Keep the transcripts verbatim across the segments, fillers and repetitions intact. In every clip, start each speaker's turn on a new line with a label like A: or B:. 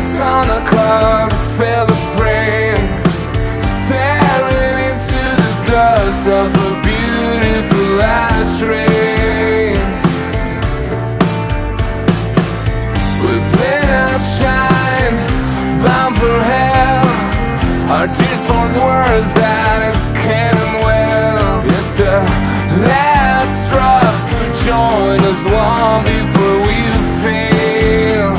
A: lights on the clock, feel the brain staring into the dust of a beautiful ashtray. We've been outshined, bound for hell. Our tears form words that it can't well. It's the last drops to join us long before we fail.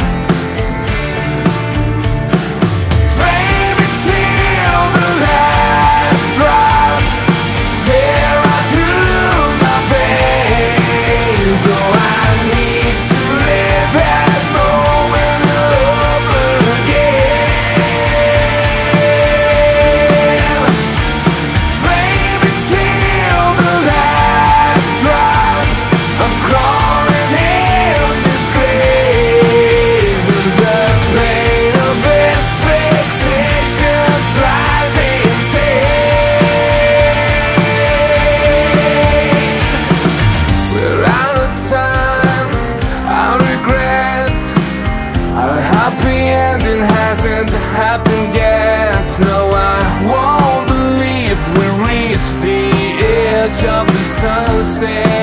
A: Pray me till the last drop, tear right through my veins. Oh, I need to live that moment over again. Pray me till the last drop, I'm crawling in disgrace. The pain of this fixation drives me insane. We're out of time, I regret. Our happy ending hasn't happened yet. No, I won't believe we reached the edge of the sunset.